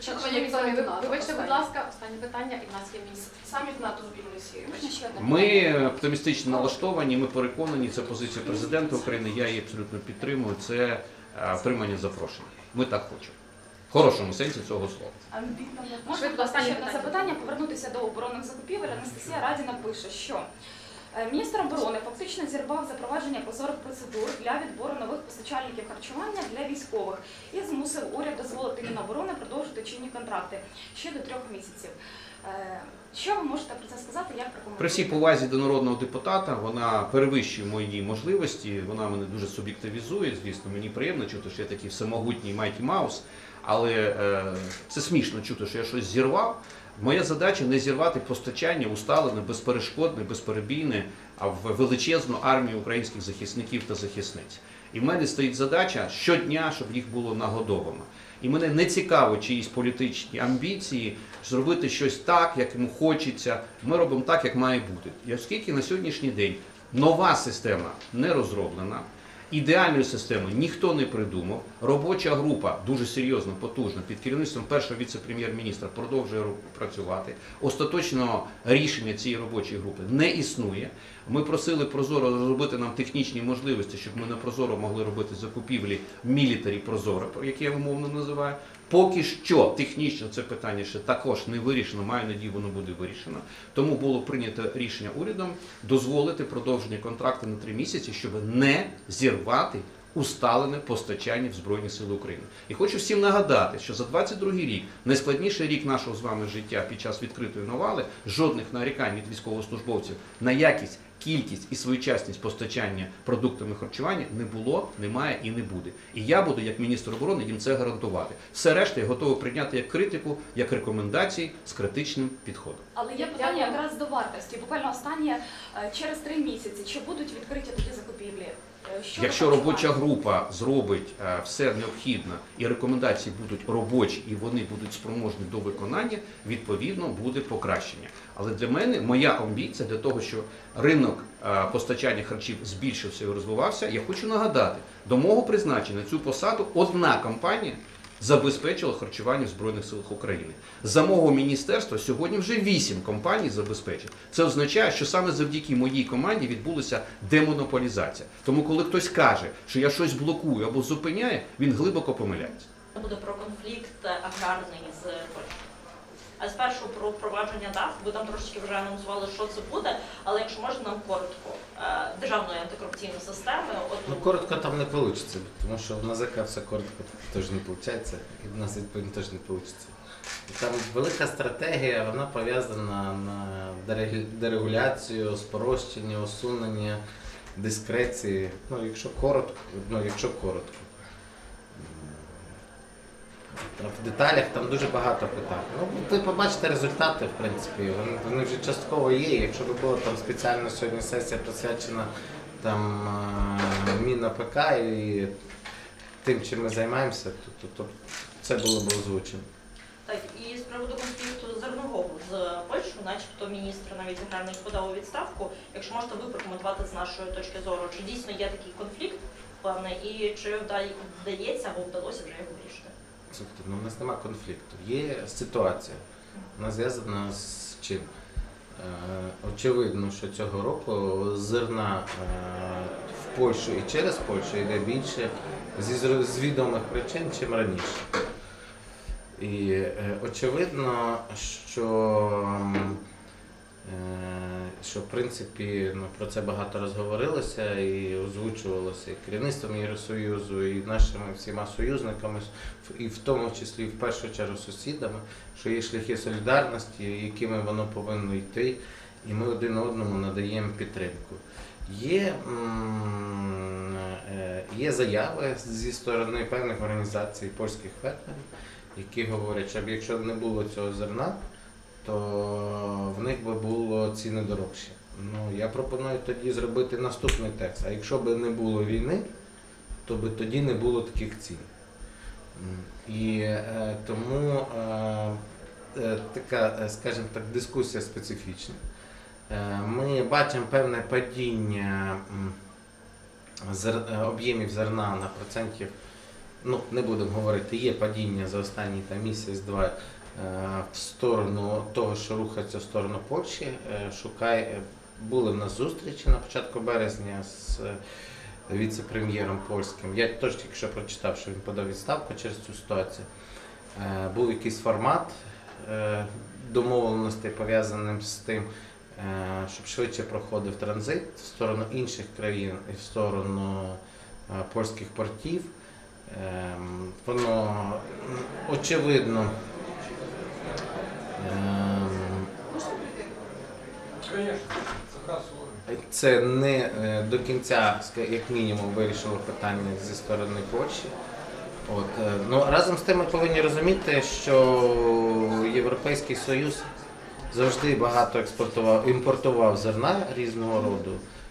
Вибачте, будь ласка, останнє питання, і в нас є міністр. Саміт НАТО з Білорусією. Ми оптимістично налаштовані, ми переконані, це позиція президента України, я її абсолютно підтримую, це отримання запрошення. Ми так хочемо. В хорошому сенсі цього слова. Швидко останнє запитання, повернутися до оборонних закупівель. Анастасія Радіна пише, що міністр оборони фактично зірвав запровадження прозорих процедур для відбору нових постачальників харчування для військових і змусив уряд дозволити Міноборони продовжити чинні контракти ще до 3 місяців. Що ви можете про це сказати, як прокоментуєте? При всій повазі до народного депутата, вона перевищує мої можливості, вона мене дуже суб'єктивізує, звісно, мені приємно чути, що я такий всемогутній Майкі Маус, але це смішно чути, що я щось зірвав. Моя задача не зірвати постачання усталене, безперешкодне, безперебійне в величезну армію українських захисників та захисниць. І в мене стоїть задача щодня, щоб їх було нагодовано. І мене не цікаво чиїсь політичні амбіції зробити щось так, як йому хочеться. Ми робимо так, як має бути. І оскільки на сьогоднішній день нова система не розроблена, ідеальної системи ніхто не придумав. Робоча група, дуже серйозна, потужна, під керівництвом першого віце-прем'єр-міністра продовжує працювати. Остаточного рішення цієї робочої групи не існує. Ми просили Прозоро розробити нам технічні можливості, щоб ми на Прозоро могли робити закупівлі мілітарі Прозоро, які я умовно називаю. Поки що технічно це питання ще також не вирішено, маю надію, воно буде вирішено. Тому було прийнято рішення урядом дозволити продовження контракту на 3 місяці, щоб не зірвати усталене постачання в Збройні Сили України. І хочу всім нагадати, що за 22-й рік, найскладніший рік нашого з вами життя під час відкритої навали, жодних нарікань від військовослужбовців на якість, кількість і своєчасність постачання продуктами харчування не було, немає і не буде. І я буду, як міністр оборони, їм це гарантувати. Все решта я готовий прийняти як критику, як рекомендації з критичним підходом. Але є питання якраз до вартості. Буквально останнє, через 3 місяці. Чи будуть відкриті тоді закупівлі? Якщо робоча група зробить все необхідне і рекомендації будуть робочі і вони будуть спроможні до виконання, відповідно буде покращення. Але для мене моя амбіція для того, що ринок постачання харчів збільшився і розвивався, я хочу нагадати, до мого призначення на цю посаду одна компанія забезпечила харчування в Збройних силах України. За мого міністерства сьогодні вже 8 компаній забезпечить. Це означає, що саме завдяки моїй команді відбулася демонополізація. Тому коли хтось каже, що я щось блокую або зупиняю, він глибоко помиляється. Буде про конфлікт аграрний з Польщею. А спершу про впровадження ДАФ, ви там трошечки вже анонсували, що це буде, але якщо можна нам коротко, державної антикорупційної системи. Ну, коротко там не вийде, тому що в НАЗК все коротко теж не виходить, і в нас відповідно теж не вийде. Там велика стратегія, вона пов'язана на дерегуляцію, спрощення, усунення, дискреції, якщо коротко. В деталях там дуже багато питань. Ви побачите результати, в принципі, вони вже частково є. Якщо б була там спеціальна сьогодні сесія присвячена там МінАПК і тим, чим ми займаємося, то це було б озвучено. Так, і з приводу конфлікту зернового з Польщею, начебто міністр навіть аграрний подав у відставку. Якщо можете ви прокоментувати з нашої точки зору, чи дійсно є такий конфлікт певний, і чи вдається або вдалося вже його вирішити? Слухайте, у нас немає конфлікту. Є ситуація. Вона зв'язана з чим? Очевидно, що цього року зерна в Польщу і через Польщу йде більше з відомих причин, чим раніше. І очевидно, що в принципі про це багато розговорилося і озвучувалося і керівництвом Євросоюзу, і нашими всіма союзниками, і в тому числі в першу чергу сусідами, що є шляхи солідарності, якими воно повинно йти, і ми один одному надаємо підтримку. Є заяви зі сторони певних організацій польських фермерів, які говорять, що якщо б не було цього зерна, то в них би було ціни дорожчі. Я пропоную тоді зробити наступний текст. А якщо б не було війни, то би тоді не було таких цін. І тому така, скажімо так, дискусія специфічна. Ми бачимо певне падіння об'ємів зерна на процентів, не будемо говорити, є падіння за останній місяць-два в сторону того, що рухається в сторону Польщі. Були в нас зустрічі на початку березня з віце-прем'єром польським. Я теж тільки що прочитав, що він подав відставку через цю ситуацію. Був якийсь формат домовленостей, пов'язаним з тим, щоб швидше проходив транзит в сторону інших країн і в сторону польських портів. Воно очевидно це не до кінця, як мінімум, вирішило питання зі сторони Польщі. Разом з тим ми повинні розуміти, що Європейський Союз завжди багато імпортував зерна різного роду.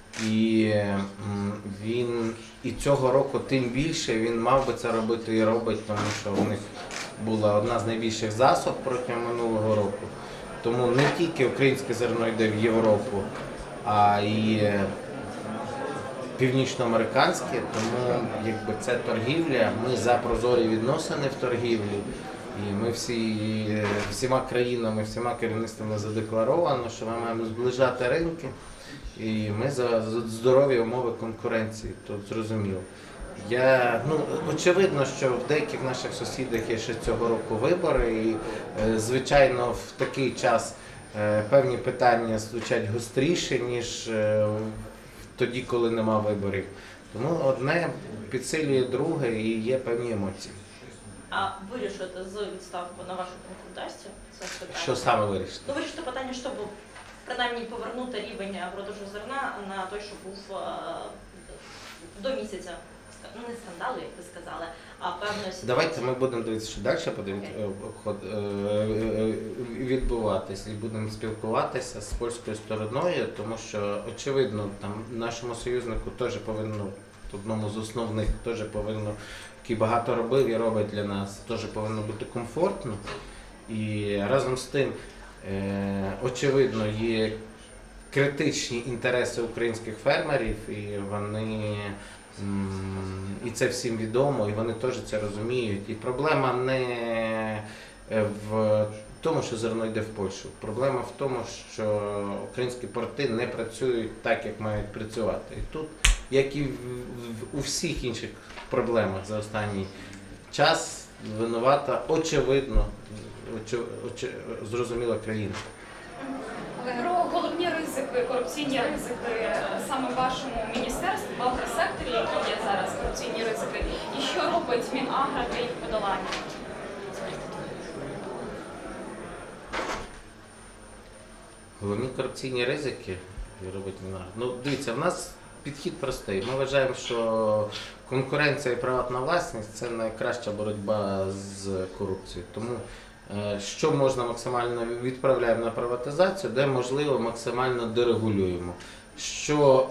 І цього року тим більше він мав би це робити і робить, тому що у них була одна з найбільших засоб протягом минулого року. Тому не тільки українське зерно йде в Європу, а й північноамериканське, тому це торгівля, ми за прозорі відносини в торгівлі. І ми всіма країнами, всіма керівництвами задекларовано, що ми маємо зближати ринки. І ми за здорові умови конкуренції, тут зрозуміло. Очевидно, що в деяких наших сусідах є ще цього року вибори, і, звичайно, в такий час певні питання звучать гостріше, ніж тоді, коли нема виборів. Тому одне підсилює друге і є певні емоції. А вирішити з відставку, на вашу думку, вдасться це питання? Що саме вирішити? Вирішити питання, щоб принаймні повернути рівень продажу зерна на той, що був до місяця, не скандалу, як ви сказали, а певної ситуації. Давайте ми будемо дивитися, що далі буде відбуватися, і будемо спілкуватися з польською стороною, тому що, очевидно, нашому союзнику теж повинно одному з основних, теж повинно, який багато робив і робить для нас, теж повинно бути комфортно. І разом з тим, очевидно, є критичні інтереси українських фермерів, і вони, і це всім відомо, і вони теж це розуміють. І проблема не в тому, що зерно йде в Польщу. Проблема в тому, що українські порти не працюють так, як мають працювати. І тут, як і у всіх інших проблемах за останній час, винувата, очевидно, зрозуміла країна. Але головні ризики, корупційні ризики саме в вашому міністерстві, в агросекторі, які є зараз корупційні ризики, і що робить Мінагро для їх подолання? Головні корупційні ризики робить Мінагро. Ну, дивіться, в нас підхід простий. Ми вважаємо, що конкуренція і приватна власність – це найкраща боротьба з корупцією. Тому що можна максимально відправляємо на приватизацію, де можливо максимально дерегулюємо. Що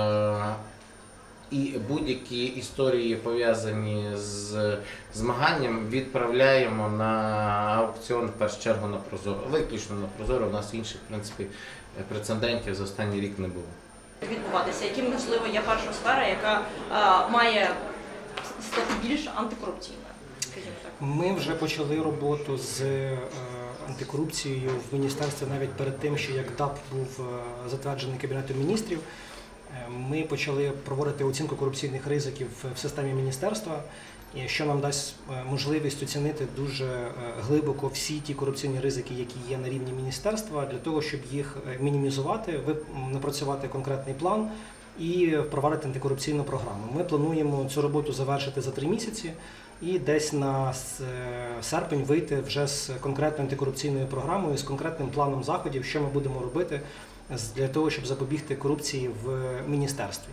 і будь-які історії, пов'язані з змаганням, відправляємо на аукціон, в першу чергу на Прозоро. Виключно на Прозоро, у нас інших, в принципі, прецедентів за останній рік не було. Відбуватися, яким, можливо, є перша сфера, яка має стати більш антикорупційною? Ми вже почали роботу з антикорупцією в міністерстві навіть перед тим, що як ДАП був затверджений Кабінетом міністрів. Ми почали проводити оцінку корупційних ризиків в системі міністерства, що нам дасть можливість оцінити дуже глибоко всі ті корупційні ризики, які є на рівні міністерства, для того, щоб їх мінімізувати, напрацювати конкретний план і впровадити антикорупційну програму. Ми плануємо цю роботу завершити за 3 місяці і десь на серпень вийти вже з конкретною антикорупційною програмою, з конкретним планом заходів, що ми будемо робити для того, щоб запобігти корупції в міністерстві.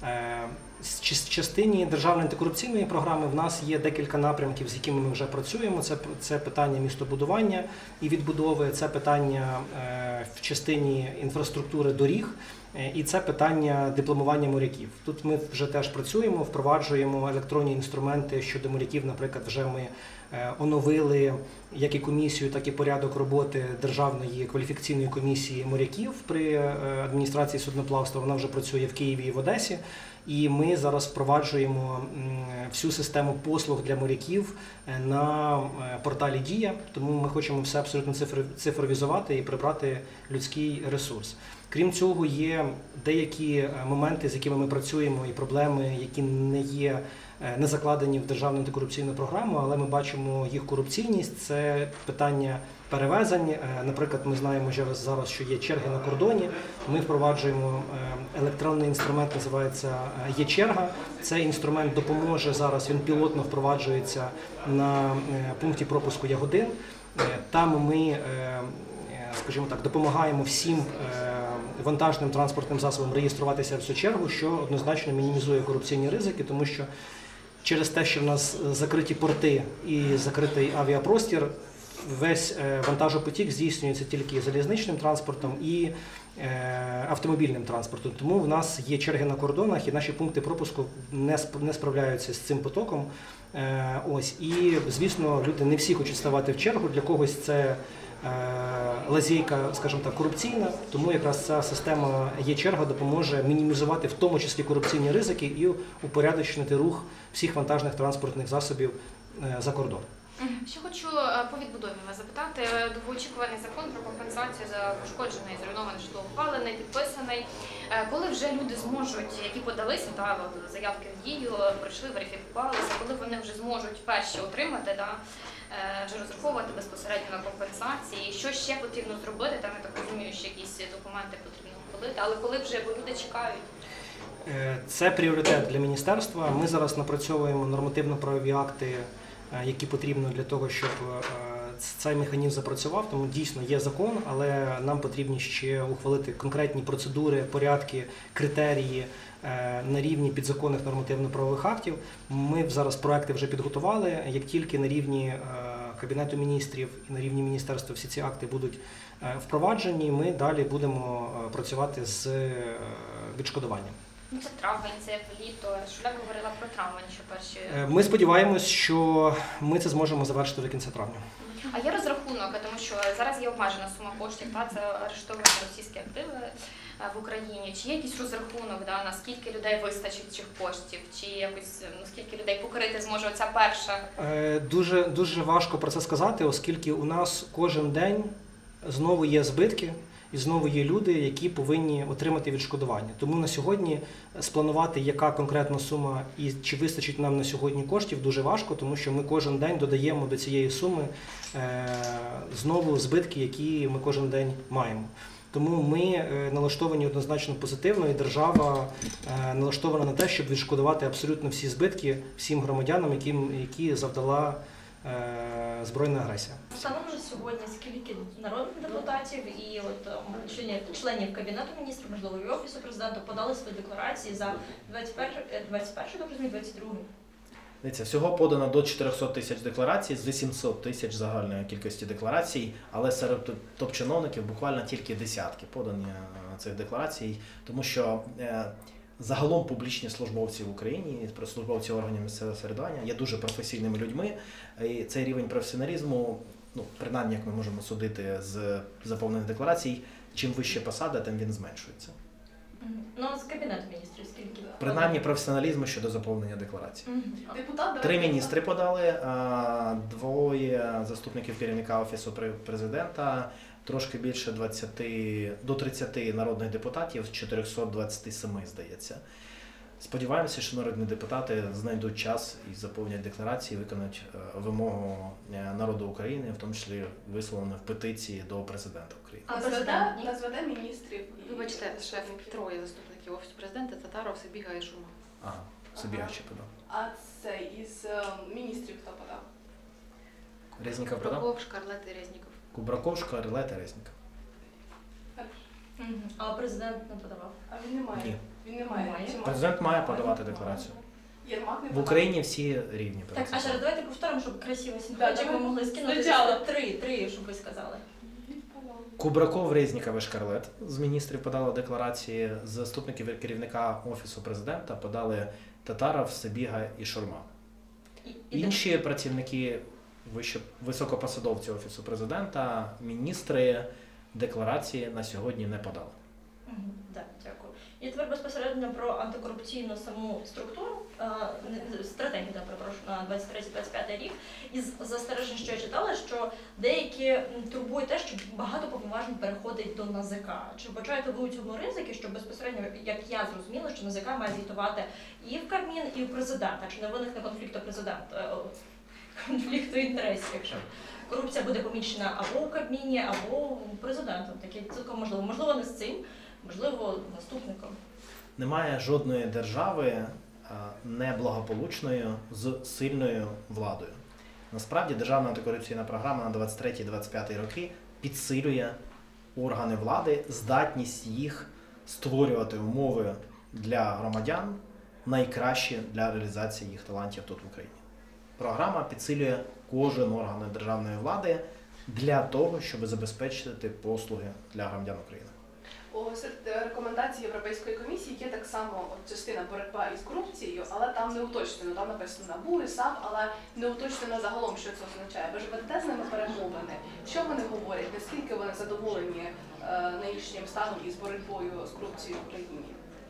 В частині державної антикорупційної програми в нас є декілька напрямків, з якими ми вже працюємо. Це питання містобудування і відбудови, це питання в частині інфраструктури доріг, і це питання дипломування моряків. Тут ми вже теж працюємо, впроваджуємо електронні інструменти щодо моряків. Наприклад, вже ми оновили як і комісію, так і порядок роботи Державної кваліфікаційної комісії моряків при адміністрації судноплавства. Вона вже працює в Києві і в Одесі. І ми зараз впроваджуємо всю систему послуг для моряків на порталі Дія, тому ми хочемо все абсолютно цифровізувати і прибрати людський ресурс. Крім цього, є деякі моменти, з якими ми працюємо, і проблеми, які не закладені в державну антикорупційну програму, але ми бачимо їх корупційність. Це питання перевезень. Наприклад, ми знаємо зараз, що є черги на кордоні. Ми впроваджуємо електронний інструмент, називається «Є-черга». Цей інструмент допоможе зараз, він пілотно впроваджується на пункті пропуску Ягодин. Там ми, скажімо так, допомагаємо всім вантажним транспортним засобам реєструватися в цю чергу, що однозначно мінімізує корупційні ризики, тому що через те, що в нас закриті порти і закритий авіапростір, весь вантажопотік здійснюється тільки залізничним транспортом і автомобільним транспортом. Тому в нас є черги на кордонах і наші пункти пропуску не справляються з цим потоком. І, звісно, люди не всі хочуть ставати в чергу, для когось це лазейка, скажімо так, корупційна, тому якраз ця система «Є-черга» допоможе мінімізувати в тому числі корупційні ризики і упорядочити рух всіх вантажних транспортних засобів за кордон. Ще хочу по відбудові вас запитати. Довгоочікуваний закон про компенсацію за пошкоджене і зруйноване житло ухвалений, підписаний. Коли вже люди зможуть, які подалися, заявки в Дію, прийшли, верифікувалися, коли вони вже зможуть перші отримати, вже розраховувати безпосередньо на компенсації, що ще потрібно зробити, там я так розумію, що якісь документи потрібно ухвалити, але коли вже люди чекають? Це пріоритет для міністерства. Ми зараз напрацьовуємо нормативно-правові акти, які потрібно для того, щоб цей механізм запрацював. Тому дійсно є закон, але нам потрібні ще ухвалити конкретні процедури, порядки, критерії на рівні підзаконних нормативно-правових актів. Ми зараз проекти вже підготували. Як тільки на рівні Кабінету міністрів і на рівні міністерства всі ці акти будуть впроваджені, ми далі будемо працювати з відшкодуванням. Ну, це травень, це літо. Шуляк говорила про травень, що перші. Ми сподіваємось, що ми це зможемо завершити до кінця травня. А є розрахунок, тому що зараз є обмежена сума коштів, це арештовані російські активи в Україні. Чи є якийсь розрахунок, наскільки людей вистачить цих коштів, чи якось скільки людей покрити зможе оця перша? Дуже важко про це сказати, оскільки у нас кожен день знову є збитки. І знову є люди, які повинні отримати відшкодування. Тому на сьогодні спланувати, яка конкретна сума і чи вистачить нам на сьогодні коштів, дуже важко, тому що ми кожен день додаємо до цієї суми знову збитки, які ми кожен день маємо. Тому ми налаштовані однозначно позитивно, і держава налаштована на те, щоб відшкодувати абсолютно всі збитки всім громадянам, які завдала збройна агресія. Станом на сьогодні скільки народних депутатів і членів Кабінету міністрів, можливо, і Офісу президента подали свої декларації за 21-22? Дивіться, всього подано до 400 тисяч декларацій з 800 тисяч загальної кількості декларацій, але серед топ-чиновників буквально тільки десятки подані цих декларацій, тому що загалом публічні службовці в Україні, службовці органів місцевого самоврядування є дуже професійними людьми, і цей рівень професіоналізму, принаймні, як ми можемо судити з заповнених декларацій, чим вища посада, тим він зменшується. Ну, з Кабінету міністрів скільки? Принаймні професіоналізму щодо заповнення декларацій. 3 міністри подали, 2 заступників керівника Офісу президента, трошки більше 20, до 30 народних депутатів, з 427, здається. Сподіваємося, що народні депутати знайдуть час і заповнять декларації, виконають вимогу народу України, в тому числі висловлену в петиції до президента України. А назведе міністрів? Вибачте, шеф, 3 заступників Офісу президента, Татаров, Сибіга і Шурма. Ага, Сибіга ще подав. А це із міністрів хто подав? Резніков подав? Кубраков, Шкарлет і Резніков. Кубраков, Шкарлет і Резніков. А президент не подавав? А він не має? Ні. Він не має? Президент має подавати декларацію. Єрмак не В подав? Україні всі рівні. Так, а зараз давайте повторимо, щоб красиво синхронно ми могли скинути. Три, щоб ви сказали. Кубраков, Резніков і Шкарлет з міністрів подали декларації, з заступників керівника Офісу президента подали Татаров, Сибіга і Шурма. Інші працівники, високопосадовці Офісу президента, міністри декларації на сьогодні не подали. Так, дякую. І тепер безпосередньо про антикорупційну саму структуру, стратегію, на 23-25 рік. Із застережень, що я читала, що деякі турбують те, що багато повноважень переходить до НАЗК. Чи вбачаєте ви у цьому ризики, що безпосередньо, як я зрозуміла, що НАЗК має звітувати і в Кабмін, і в президента? Чи не виникне конфлікту інтересів, якщо корупція буде помічена або у Кабміні, або президентом? Таке цілком можливо. Можливо, не з цим, можливо, наступником. Немає жодної держави неблагополучної з сильною владою. Насправді, Державна антикорупційна програма на 23-25 роки підсилює органи влади, здатність їх створювати умови для громадян найкращі для реалізації їх талантів тут в Україні. Програма підсилює кожен орган державної влади для того, щоб забезпечити послуги для громадян України. Серед рекомендацій Європейської комісії є так само частина боротьба із корупцією, але там не уточнено. Там написано НАБУ і САП, але не уточнено загалом, що це означає. Ви ж ведете з ними перемовини. Що вони говорять? Наскільки вони задоволені нинішнім станом із боротьбою з корупцією в Україні?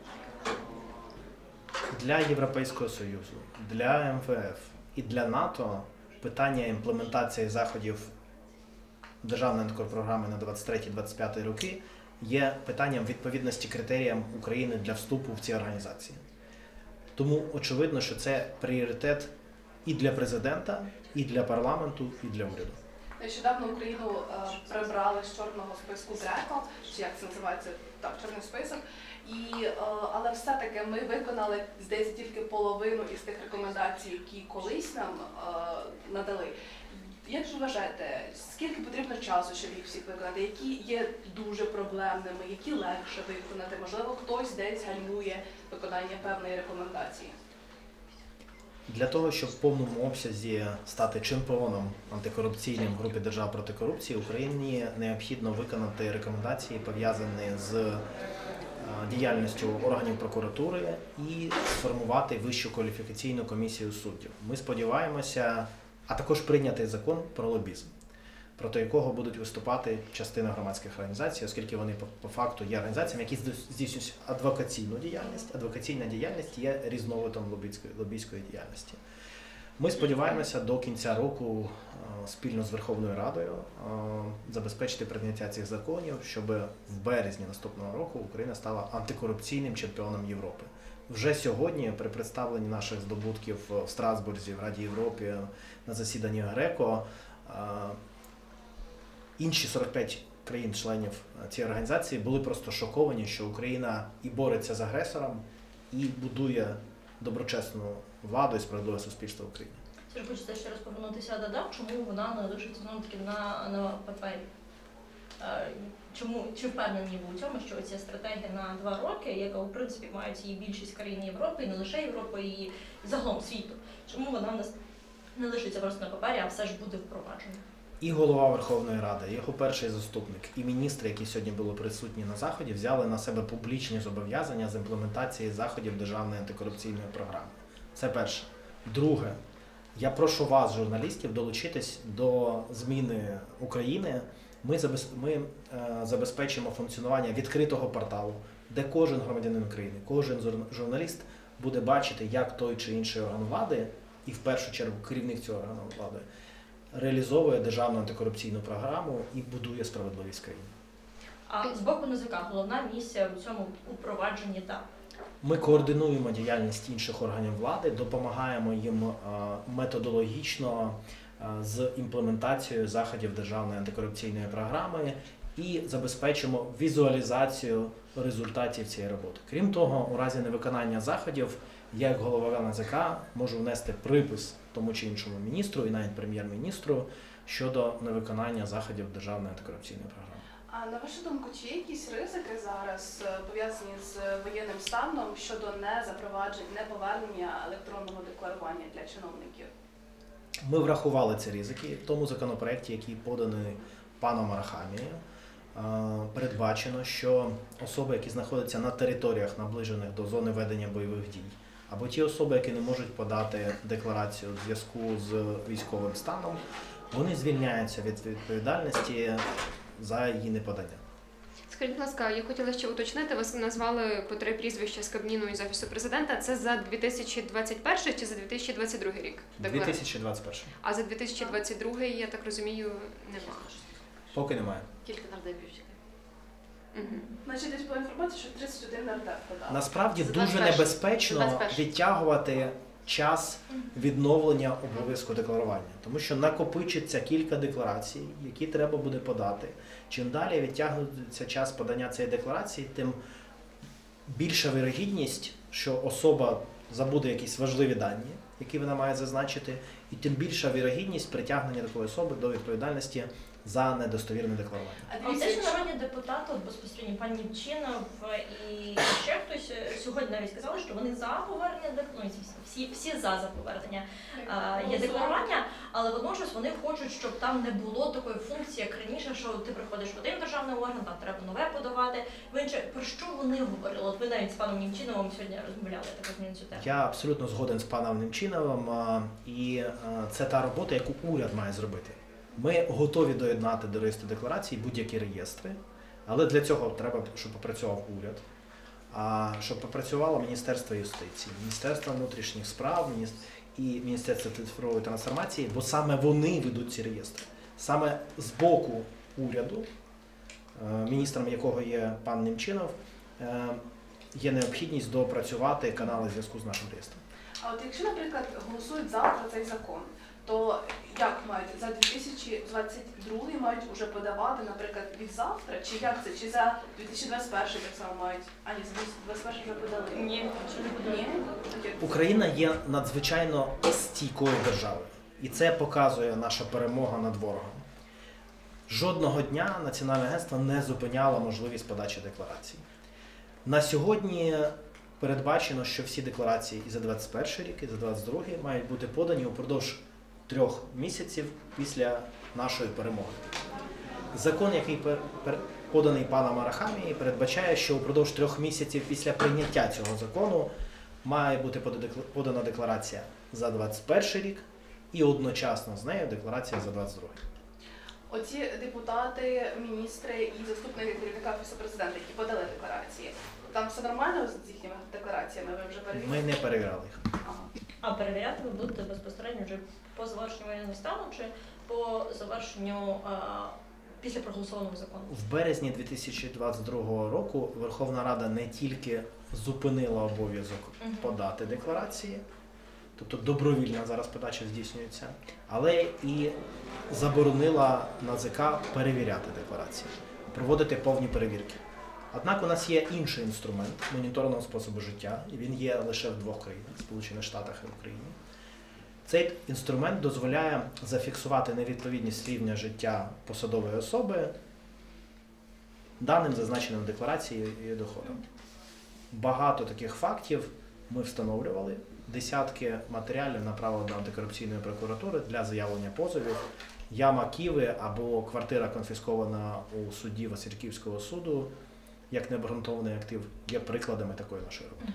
Для Європейського Союзу, для МВФ і для НАТО питання імплементації заходів Державної антикорпрограми на 23-25 роки є питанням відповідності критеріям України для вступу в ці організації. Тому очевидно, що це пріоритет і для президента, і для парламенту, і для уряду. Нещодавно Україну прибрали з чорного списку ГРЕКО, чи як це називається, так, чорний список. Але все-таки ми виконали, здається, тільки половину із тих рекомендацій, які колись нам надали. Як ви вважаєте, скільки потрібно часу, щоб їх всіх виконати? Які є дуже проблемними, які легше виконати? Можливо, хтось десь гальмує виконання певної рекомендації? Для того, щоб в повному обсязі стати чемпіоном антикорупційним в групі держав проти корупції, Україні необхідно виконати рекомендації, пов'язані з діяльністю органів прокуратури і сформувати Вищу кваліфікаційну комісію суддів. Ми сподіваємося, а також прийняти закон про лобізм, проти якого будуть виступати частина громадських організацій, оскільки вони по факту є організаціями, які здійснюють адвокаційну діяльність. Адвокаційна діяльність є різновидом лобійської діяльності. Ми сподіваємося до кінця року спільно з Верховною Радою забезпечити прийняття цих законів, щоб в березні наступного року Україна стала антикорупційним чемпіоном Європи. Вже сьогодні при представленні наших здобутків в Страсбурзі, в Раді Європи, на засіданні ГРЕКО, інші 45 країн-членів цієї організації були просто шоковані, що Україна і бореться з агресором, і будує доброчесну владу і справедливе суспільство в Україні. Сергій, хочеться ще раз повернутися до ДАП, чому вона не лишиться знову-таки на папері? Чи впевнені ви у цьому, що ця стратегія на 2 роки, яка, в принципі, мають її більшість країн Європи, і не лише Європи, і загалом світу, чому вона не лишиться просто на папері, а все ж буде впроваджена? І голова Верховної Ради, і його перший заступник, і міністри, які сьогодні були присутні на Заході, взяли на себе публічні зобов'язання з імплементації заходів Державної антикорупційної програми. Це перше. Друге, я прошу вас, журналістів, долучитись до зміни України. Ми забезпечимо функціонування відкритого порталу, де кожен громадянин України, кожен журналіст буде бачити, як той чи інший орган влади, і в першу чергу керівник цього органу влади, реалізовує державну антикорупційну програму і будує справедливість в країні. А з боку НАЗК головна місія у цьому впровадженні ДАП? Ми координуємо діяльність інших органів влади, допомагаємо їм методологічно з імплементацією заходів Державної антикорупційної програми і забезпечимо візуалізацію результатів цієї роботи. Крім того, у разі невиконання заходів, я як голова НАЗК можу внести припис тому чи іншому міністру і навіть прем'єр-міністру щодо невиконання заходів Державної антикорупційної програми. А на вашу думку, чи є якісь ризики зараз пов'язані з воєнним станом щодо неповернення електронного декларування для чиновників? Ми врахували ці ризики в тому законопроекті, який поданий паном Арахамією. Передбачено, що особи, які знаходяться на територіях, наближених до зони ведення бойових дій, або ті особи, які не можуть подати декларацію у зв'язку з військовим станом, вони звільняються від відповідальності за її неподання. Скажіть, будь ласка, я хотіла ще уточнити, ви назвали по 3 прізвища з Кабміну і з Офісу Президента. Це за 2021 чи за 2022 рік? 2021. А за 2022, я так розумію, нема? Поки немає. Кілька нардепів чекає. Значить, десь була інформація, що 31 нардеп подав. Насправді дуже небезпечно відтягувати час відновлення обов'язку декларування, тому що накопичиться кілька декларацій, які треба буде подати. Чим далі відтягнеться час подання цієї декларації, тим більша вірогідність, що особа забуде якісь важливі дані, які вона має зазначити, і тим більша вірогідність притягнення такої особи до відповідальності за недостовірне декларування. А те, що народні депутати, безпосередньо пан Немчінов і ще хтось сьогодні навіть сказали, що вони за повернення декларування, всі за повернення є декларування, але водночас вони хочуть, щоб там не було такої функції, як раніше, що ти приходиш в один державний орган, там треба нове подавати. Про що вони говорили? От ви навіть з паном Немчіновим сьогодні розмовляли, так розумію, цю тему. Я абсолютно згоден з паном Немчіновим, і це та робота, яку уряд має зробити. Ми готові доєднати до реєстру декларацій будь-які реєстри, але для цього треба, щоб попрацював уряд, щоб попрацювало Міністерство юстиції, Міністерство внутрішніх справ і Міністерство цифрової трансформації, бо саме вони ведуть ці реєстри. Саме з боку уряду, міністром якого є пан Немчінов, є необхідність доопрацювати канали зв'язку з нашим реєстром. А от якщо, наприклад, голосують завтра цей закон, то як мають за 2022 мають вже подавати, наприклад, від завтра, чи як це? Чи за 2021 так само мають? А ні, за 2021 вже подали? Ні, ні. Україна є надзвичайно стійкою державою, і це показує наша перемога над ворогом. Жодного дня Національне агентство не зупиняло можливість подачі декларацій. На сьогодні передбачено, що всі декларації і за 2021 рік, і за 2022 мають бути подані упродовж 3 місяців після нашої перемоги. Закон, який поданий паном Арахамії, передбачає, що упродовж 3 місяців після прийняття цього закону має бути подана декларація за 2021 рік і одночасно з нею декларація за 2022. Оці депутати, міністри і заступники керівника Офісу президента, які подали декларації, там все нормально з їхніми деклараціями? Ви вже перевірили? Ми не перевіряли їх. А перевіряти ви будете безпосередньо вже по завершенню воєнного стану чи по завершенню після проголосованого закону? В березні 2022 року Верховна Рада не тільки зупинила обов'язок подати декларації, тобто добровільна зараз подача здійснюється, але і заборонила НАЗК перевіряти декларації, проводити повні перевірки. Однак у нас є інший інструмент моніторного способу життя, і він є лише в 2 країнах – Сполучених Штатах і Україні. Цей інструмент дозволяє зафіксувати невідповідність рівня життя посадової особи даним, зазначеним в декларації і доходам. Багато таких фактів ми встановлювали, десятки матеріалів направили до антикорупційної прокуратури для заявлення позовів. Яма Киви або квартира, конфіскована у суді Васильківського суду, як необґрунтований актив, є прикладами такої нашої роботи.